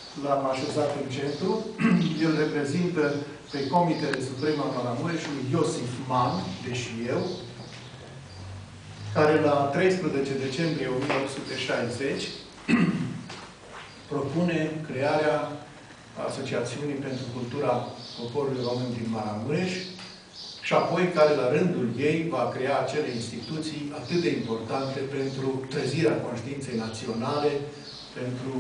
l-am așezat în centru. El reprezintă pe Comitele Suprem al Maramureșului Iosif Man, deși eu, care la 13 decembrie 1860 propune crearea Asociațiunii pentru Cultura Poporului Român din Maramureș și apoi care la rândul ei va crea acele instituții atât de importante pentru trezirea conștiinței naționale, pentru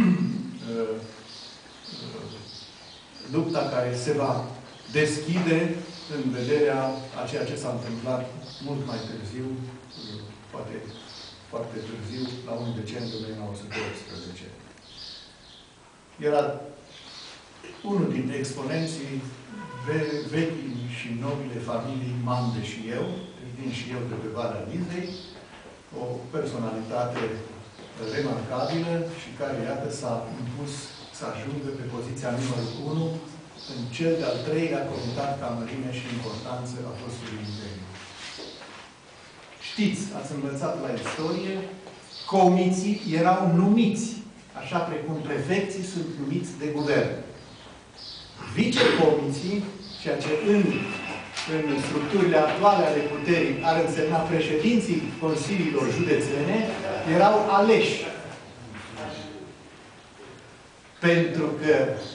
lupta care se va deschide în vederea a ceea ce s-a întâmplat mult mai târziu, poate foarte târziu, la 1 decembrie 1918. Era unul dintre exponenții vechi și nobile familii Mande și eu, vin și eu de pe Valea Lizei, o personalitate remarcabilă și care, iată, s-a impus să ajungă pe poziția numărul 1 în cel de-al treilea comitat ca mărime și importanță a fostului Imperiu. Știți, ați învățat la istorie, comiții erau numiți, așa precum prefecții sunt numiți de guvern. Vicecomiții, ceea ce în structurile actuale ale puterii ar însemna președinții consiliilor județene, erau aleși. Pentru că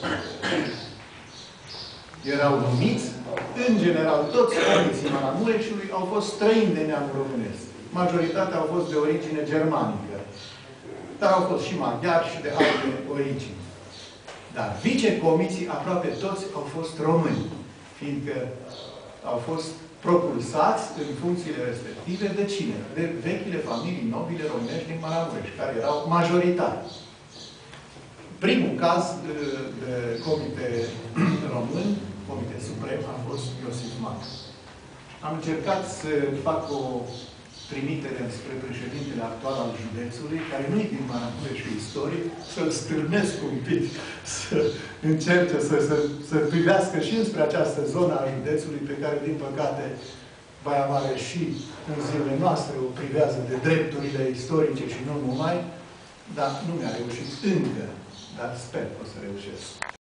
erau numiți, în general, toți comiții Maramureșului au fost străini de neamul românesc. Majoritatea au fost de origine germanică. Dar au fost și maghiari și de alte origini. Dar vicecomiții, aproape toți, au fost români, fiindcă au fost propulsați în funcțiile respective de cine? De vechile familii nobile românești din Maramureș, care erau majoritari. Primul caz de comite român, comite suprem, a fost Iosif Man. Am încercat să fac o trimitere spre președintele actual al județului, care nu-i din Maramureșul istoric, să-l stârnesc un pic, să încerce să privească și înspre această zonă a județului, pe care, din păcate, Baia Mare și în zilele noastre o privează de drepturile istorice și nu numai, dar nu mi-a reușit încă, dar sper că o să reușesc.